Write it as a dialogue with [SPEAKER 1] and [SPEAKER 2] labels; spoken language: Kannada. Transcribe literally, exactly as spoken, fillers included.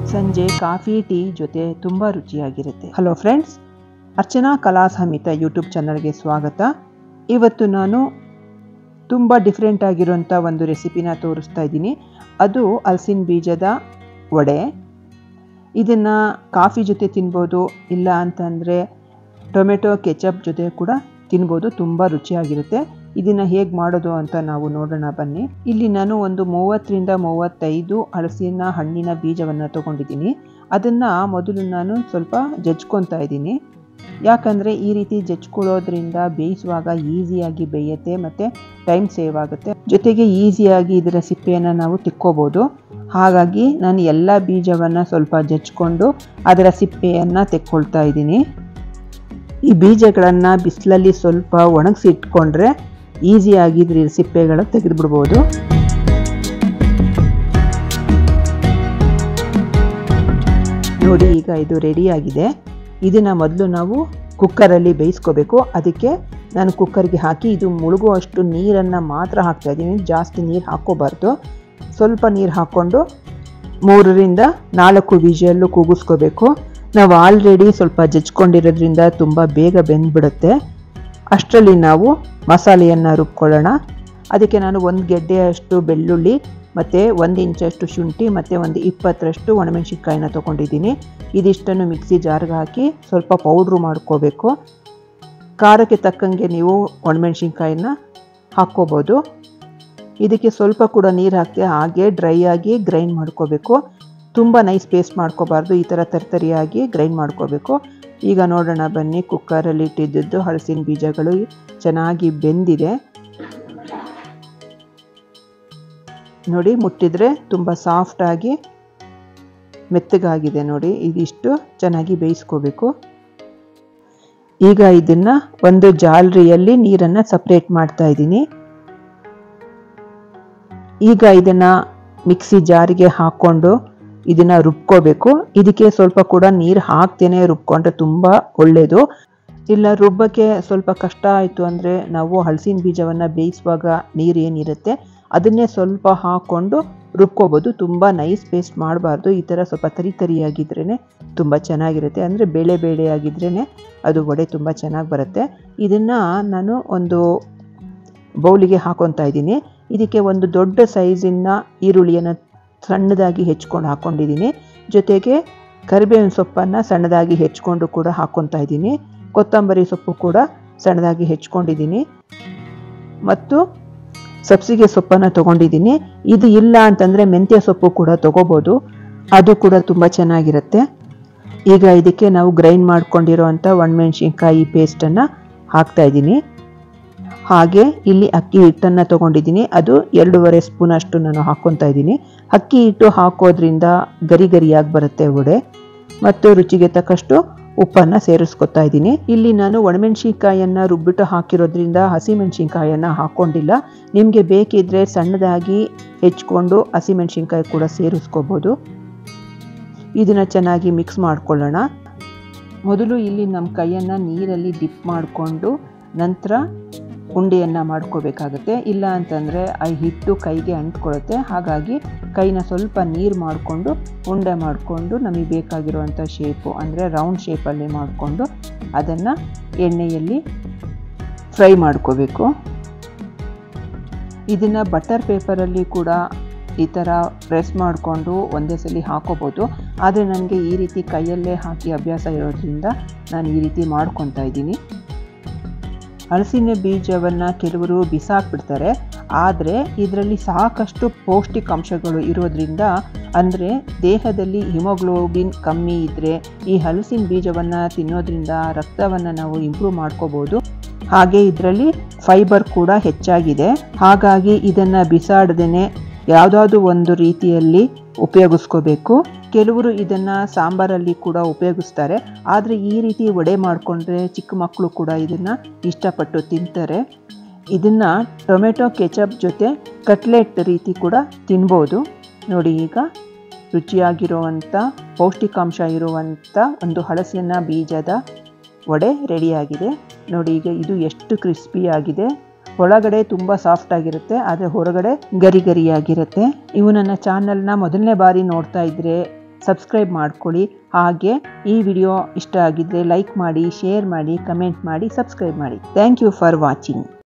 [SPEAKER 1] ಸಂಜೆ ಕಾಫಿ ಟೀ ಜೊತೆ ತುಂಬ ರುಚಿಯಾಗಿರುತ್ತೆ. ಹಲೋ ಫ್ರೆಂಡ್ಸ್, ಅರ್ಚನಾ ಕಲಾ ಸಮಿತ ಯೂಟ್ಯೂಬ್ ಚಾನಲ್ಗೆ ಸ್ವಾಗತ. ಇವತ್ತು ನಾನು ತುಂಬ ಡಿಫ್ರೆಂಟ್ ಆಗಿರುವಂಥ ಒಂದು ರೆಸಿಪಿನ ತೋರಿಸ್ತಾ ಇದ್ದೀನಿ. ಅದು ಹಲಸಿನ ಬೀಜದ ವಡೆ. ಇದನ್ನು ಕಾಫಿ ಜೊತೆ ತಿನ್ಬೋದು, ಇಲ್ಲ ಅಂತಂದರೆ ಟೊಮೆಟೊ ಕೆಚಪ್ ಜೊತೆ ಕೂಡ ತಿನ್ಬೋದು. ತುಂಬ ರುಚಿಯಾಗಿರುತ್ತೆ. ಇದನ್ನು ಹೇಗೆ ಮಾಡೋದು ಅಂತ ನಾವು ನೋಡೋಣ ಬನ್ನಿ. ಇಲ್ಲಿ ನಾನು ಒಂದು ಮೂವತ್ತರಿಂದ ಮೂವತ್ತೈದು ಹಲಸಿನ ಹಣ್ಣಿನ ಬೀಜವನ್ನು ತೊಗೊಂಡಿದ್ದೀನಿ. ಅದನ್ನು ಮೊದಲು ನಾನು ಸ್ವಲ್ಪ ಜಜ್ಕೊತಾ ಇದ್ದೀನಿ. ಯಾಕಂದರೆ ಈ ರೀತಿ ಜಜ್ಕೊಳ್ಳೋದ್ರಿಂದ ಬೇಯಿಸುವಾಗ ಈಸಿಯಾಗಿ ಬೇಯುತ್ತೆ ಮತ್ತು ಟೈಮ್ ಸೇವ್ ಆಗುತ್ತೆ. ಜೊತೆಗೆ ಈಸಿಯಾಗಿ ಇದರ ಸಿಪ್ಪೆಯನ್ನು ನಾವು ತಿಕ್ಕೋಬೋದು. ಹಾಗಾಗಿ ನಾನು ಎಲ್ಲ ಬೀಜವನ್ನು ಸ್ವಲ್ಪ ಜಜ್ಕೊಂಡು ಅದರ ಸಿಪ್ಪೆಯನ್ನು ತೆಕ್ಕೊಳ್ತಾ ಇದ್ದೀನಿ. ಈ ಬೀಜಗಳನ್ನು ಬಿಸಿಲಲ್ಲಿ ಸ್ವಲ್ಪ ಒಣಗಿಸಿ ಇಟ್ಕೊಂಡ್ರೆ ಈಸಿಯಾಗಿ ಇದ್ರ ಸಿಪ್ಪೆಗಳು ತೆಗೆದುಬಿಡ್ಬೋದು. ನೋಡಿ, ಈಗ ಇದು ರೆಡಿಯಾಗಿದೆ. ಇದನ್ನು ಮೊದಲು ನಾವು ಕುಕ್ಕರಲ್ಲಿ ಬೇಯಿಸ್ಕೋಬೇಕು. ಅದಕ್ಕೆ ನಾನು ಕುಕ್ಕರ್ಗೆ ಹಾಕಿ ಇದು ಮುಳುಗುವಷ್ಟು ನೀರನ್ನು ಮಾತ್ರ ಹಾಕ್ತಾ ಇದ್ದೀನಿ. ಜಾಸ್ತಿ ನೀರು ಹಾಕ್ಕೋಬಾರ್ದು. ಸ್ವಲ್ಪ ನೀರು ಹಾಕ್ಕೊಂಡು ಮೂರರಿಂದ ನಾಲ್ಕು ವಿಷಲ್ಲು ಕೂಗಿಸ್ಕೋಬೇಕು. ನಾವು ಆಲ್ರೆಡಿ ಸ್ವಲ್ಪ ಜಜ್ಕೊಂಡಿರೋದ್ರಿಂದ ತುಂಬ ಬೇಗ ಬೆಂದ್ಬಿಡುತ್ತೆ. ಅಷ್ಟರಲ್ಲಿ ನಾವು ಮಸಾಲೆಯನ್ನು ರುಬ್ಕೊಳ್ಳೋಣ. ಅದಕ್ಕೆ ನಾನು ಒಂದು ಗೆಡ್ಡೆಯಷ್ಟು ಬೆಳ್ಳುಳ್ಳಿ ಮತ್ತು ಒಂದು ಇಂಚಷ್ಟು ಶುಂಠಿ ಮತ್ತು ಒಂದು ಇಪ್ಪತ್ತರಷ್ಟು ಒಣಮೆಣಸಿನ್ಕಾಯಿನ ತೊಗೊಂಡಿದ್ದೀನಿ. ಇದಿಷ್ಟನ್ನು ಮಿಕ್ಸಿ ಜಾರ್ಗೆ ಹಾಕಿ ಸ್ವಲ್ಪ ಪೌಡ್ರು ಮಾಡ್ಕೋಬೇಕು. ಖಾರಕ್ಕೆ ತಕ್ಕಂಗೆ ನೀವು ಒಣಮೆಣಸಿನ್ಕಾಯಿನ ಹಾಕ್ಕೋಬೋದು. ಇದಕ್ಕೆ ಸ್ವಲ್ಪ ಕೂಡ ನೀರು ಹಾಕಿ ಹಾಗೆ ಡ್ರೈ ಆಗಿ ಗ್ರೈಂಡ್ ಮಾಡ್ಕೋಬೇಕು. ತುಂಬ ನೈಸ್ ಪೇಸ್ಟ್ ಮಾಡ್ಕೋಬಾರ್ದು. ಈ ಥರ ತರ್ತರಿಯಾಗಿ ಗ್ರೈಂಡ್ ಮಾಡ್ಕೋಬೇಕು. ಈಗ ನೋಡೋಣ ಬನ್ನಿ. ಕುಕ್ಕರಲ್ಲಿ ಇಟ್ಟಿದ್ದು ಹಲಸಿನ ಬೀಜಗಳು ಚೆನ್ನಾಗಿ ಬೆಂದಿದೆ. ನೋಡಿ, ಮುಟ್ಟಿದ್ರೆ ತುಂಬ ಸಾಫ್ಟಾಗಿ ಮೆತ್ತಗಾಗಿದೆ. ನೋಡಿ, ಇದಿಷ್ಟು ಚೆನ್ನಾಗಿ ಬೇಯಿಸ್ಕೋಬೇಕು. ಈಗ ಇದನ್ನು ಒಂದು ಜಾಲರಿಯಲ್ಲಿ ನೀರನ್ನು ಸಪ್ರೇಟ್ ಮಾಡ್ತಾ ಇದ್ದೀನಿ. ಈಗ ಇದನ್ನು ಮಿಕ್ಸಿ ಜಾರಿಗೆ ಹಾಕ್ಕೊಂಡು ಇದನ್ನು ರುಬ್ಕೋಬೇಕು. ಇದಕ್ಕೆ ಸ್ವಲ್ಪ ಕೂಡ ನೀರು ಹಾಕ್ತೇನೆ ರುಬ್ಕೊಂಡ್ರೆ ತುಂಬ ಒಳ್ಳೆಯದು. ಇಲ್ಲ ರುಬ್ಬಕ್ಕೆ ಸ್ವಲ್ಪ ಕಷ್ಟ ಆಯಿತು ಅಂದರೆ ನಾವು ಹಲಸಿನ ಬೀಜವನ್ನು ಬೇಯಿಸುವಾಗ ನೀರು ಏನಿರುತ್ತೆ ಅದನ್ನೇ ಸ್ವಲ್ಪ ಹಾಕ್ಕೊಂಡು ರುಬ್ಕೋಬೋದು. ತುಂಬ ನೈಸ್ ಪೇಸ್ಟ್ ಮಾಡಬಾರ್ದು. ಈ ಥರ ಸ್ವಲ್ಪ ತರಿ ತರಿಯಾಗಿದ್ರೇ ತುಂಬ ಚೆನ್ನಾಗಿರುತ್ತೆ. ಅಂದರೆ ಬೇಳೆ ಬೇಳೆ ಆಗಿದ್ರೇ ಅದು ವಡೆ ತುಂಬ ಚೆನ್ನಾಗಿ ಬರುತ್ತೆ. ಇದನ್ನು ನಾನು ಒಂದು ಬೌಲಿಗೆ ಹಾಕೊತಾ ಇದ್ದೀನಿ. ಇದಕ್ಕೆ ಒಂದು ದೊಡ್ಡ ಸೈಜಿನ ಈರುಳ್ಳಿಯನ್ನು ಸಣ್ಣದಾಗಿ ಹೆಚ್ಕೊಂಡು ಹಾಕ್ಕೊಂಡಿದ್ದೀನಿ. ಜೊತೆಗೆ ಕರಿಬೇವಿನ ಸೊಪ್ಪನ್ನು ಸಣ್ಣದಾಗಿ ಹೆಚ್ಕೊಂಡು ಕೂಡ ಹಾಕ್ಕೊತಾ ಇದ್ದೀನಿ. ಕೊತ್ತಂಬರಿ ಸೊಪ್ಪು ಕೂಡ ಸಣ್ಣದಾಗಿ ಹೆಚ್ಕೊಂಡಿದ್ದೀನಿ ಮತ್ತು ಸಬ್ಸಿಗೆ ಸೊಪ್ಪನ್ನು ತೊಗೊಂಡಿದ್ದೀನಿ. ಇದು ಇಲ್ಲ ಅಂತಂದರೆ ಮೆಂತ್ಯ ಸೊಪ್ಪು ಕೂಡ ತೊಗೋಬೋದು. ಅದು ಕೂಡ ತುಂಬ ಚೆನ್ನಾಗಿರುತ್ತೆ. ಈಗ ಇದಕ್ಕೆ ನಾವು ಗ್ರೈಂಡ್ ಮಾಡ್ಕೊಂಡಿರೋವಂಥ ಒಣಮೆಣಸಿನ್ಕಾಯಿ ಪೇಸ್ಟನ್ನು ಹಾಕ್ತಾಯಿದ್ದೀನಿ. ಹಾಗೆ ಇಲ್ಲಿ ಅಕ್ಕಿ ಹಿಟ್ಟನ್ನು ತೊಗೊಂಡಿದ್ದೀನಿ. ಅದು ಎರಡೂವರೆ ಸ್ಪೂನ್ ಅಷ್ಟು ನಾನು ಹಾಕ್ಕೊತಾ ಇದ್ದೀನಿ. ಅಕ್ಕಿ ಹಿಟ್ಟು ಹಾಕೋದ್ರಿಂದ ಗರಿ ಗರಿಯಾಗಿ ಬರುತ್ತೆ ವಡೆ. ಮತ್ತು ರುಚಿಗೆ ತಕ್ಕಷ್ಟು ಉಪ್ಪನ್ನು ಸೇರಿಸ್ಕೊತಾ ಇದ್ದೀನಿ. ಇಲ್ಲಿ ನಾನು ಒಣಮೆಣಸಿನ್ಕಾಯನ್ನು ರುಬ್ಬಿಟ್ಟು ಹಾಕಿರೋದ್ರಿಂದ ಹಸಿಮೆಣಸಿನ್ಕಾಯನ್ನು ಹಾಕ್ಕೊಂಡಿಲ್ಲ. ನಿಮಗೆ ಬೇಕಿದ್ದರೆ ಸಣ್ಣದಾಗಿ ಹೆಚ್ಕೊಂಡು ಹಸಿಮೆಣಸಿನ್ಕಾಯಿ ಕೂಡ ಸೇರಿಸ್ಕೋಬೋದು. ಇದನ್ನು ಚೆನ್ನಾಗಿ ಮಿಕ್ಸ್ ಮಾಡ್ಕೊಳ್ಳೋಣ. ಮೊದಲು ಇಲ್ಲಿ ನಮ್ಮ ಕೈಯನ್ನು ನೀರಲ್ಲಿ ಡಿಪ್ ಮಾಡಿಕೊಂಡು ನಂತರ ಉಂಡೆಯನ್ನು ಮಾಡ್ಕೋಬೇಕಾಗುತ್ತೆ. ಇಲ್ಲ ಅಂತಂದರೆ ಆ ಹಿಟ್ಟು ಕೈಗೆ ಅಂಟ್ಕೊಳ್ಳುತ್ತೆ. ಹಾಗಾಗಿ ಕೈನ ಸ್ವಲ್ಪ ನೀರು ಮಾಡಿಕೊಂಡು ಉಂಡೆ ಮಾಡಿಕೊಂಡು ನಮಗೆ ಬೇಕಾಗಿರುವಂಥ ಶೇಪು ಅಂದರೆ ರೌಂಡ್ ಶೇಪಲ್ಲಿ ಮಾಡಿಕೊಂಡು ಅದನ್ನು ಎಣ್ಣೆಯಲ್ಲಿ ಫ್ರೈ ಮಾಡ್ಕೋಬೇಕು. ಇದನ್ನು ಬಟರ್ ಪೇಪರಲ್ಲಿ ಕೂಡ ಈ ಥರ ಪ್ರೆಸ್ ಮಾಡಿಕೊಂಡು ಒಂದೇ ಸಲ ಹಾಕೋಬೋದು. ಆದರೆ ನನಗೆ ಈ ರೀತಿ ಕೈಯಲ್ಲೇ ಹಾಕಿ ಅಭ್ಯಾಸ ಇರೋದ್ರಿಂದ ನಾನು ಈ ರೀತಿ ಮಾಡ್ಕೊತಾ ಇದ್ದೀನಿ. ಹಲಸಿನ ಬೀಜವನ್ನು ಕೆಲವರು ಬಿಸಾಕ್ಬಿಡ್ತಾರೆ. ಆದರೆ ಇದರಲ್ಲಿ ಸಾಕಷ್ಟು ಪೌಷ್ಟಿಕಾಂಶಗಳು ಇರೋದ್ರಿಂದ, ಅಂದರೆ ದೇಹದಲ್ಲಿ ಹಿಮೋಗ್ಲೋಬಿನ್ ಕಮ್ಮಿ ಇದ್ದರೆ ಈ ಹಲಸಿನ ಬೀಜವನ್ನು ತಿನ್ನೋದ್ರಿಂದ ರಕ್ತವನ್ನು ನಾವು ಇಂಪ್ರೂವ್ ಮಾಡ್ಕೋಬೋದು. ಹಾಗೆ ಇದರಲ್ಲಿ ಫೈಬರ್ ಕೂಡ ಹೆಚ್ಚಾಗಿದೆ. ಹಾಗಾಗಿ ಇದನ್ನು ಬಿಸಾಡದೇ ಯಾವುದಾದ್ರೂ ಒಂದು ರೀತಿಯಲ್ಲಿ ಉಪಯೋಗಿಸ್ಕೋಬೇಕು. ಕೆಲವರು ಇದನ್ನು ಸಾಂಬಾರಲ್ಲಿ ಕೂಡ ಉಪಯೋಗಿಸ್ತಾರೆ. ಆದರೆ ಈ ರೀತಿ ವಡೆ ಮಾಡಿಕೊಂಡ್ರೆ ಚಿಕ್ಕ ಮಕ್ಕಳು ಕೂಡ ಇದನ್ನು ಇಷ್ಟಪಟ್ಟು ತಿಂತಾರೆ. ಇದನ್ನು ಟೊಮೆಟೊ ಕೆಚಪ್ ಜೊತೆ ಕಟ್ಲೆಟ್ ರೀತಿ ಕೂಡ ತಿನ್ಬೋದು. ನೋಡಿ, ಈಗ ರುಚಿಯಾಗಿರುವಂಥ ಪೌಷ್ಟಿಕಾಂಶ ಇರುವಂಥ ಒಂದು ಹಲಸಿನ ಬೀಜದ ವಡೆ ರೆಡಿಯಾಗಿದೆ. ನೋಡಿ, ಈಗ ಇದು ಎಷ್ಟು ಕ್ರಿಸ್ಪಿಯಾಗಿದೆ. ಒಳಗಡೆ ತುಂಬ ಸಾಫ್ಟ್ ಆಗಿರುತ್ತೆ, ಆದರೆ ಹೊರಗಡೆ ಗರಿ ಗರಿಯಾಗಿರುತ್ತೆ. ಇವು ನನ್ನ ಚಾನಲ್ನ ಮೊದಲನೇ ಬಾರಿ ನೋಡ್ತಾ ಇದ್ದರೆ ಸಬ್ಸ್ಕ್ರೈಬ್ ಮಾಡ್ಕೊಳ್ಳಿ. ಹಾಗೆ ಈ ವಿಡಿಯೋ ಇಷ್ಟ ಆಗಿದ್ದರೆ ಲೈಕ್ ಮಾಡಿ, ಶೇರ್ ಮಾಡಿ, ಕಮೆಂಟ್ ಮಾಡಿ, ಸಬ್ಸ್ಕ್ರೈಬ್ ಮಾಡಿ. Thank you for watching.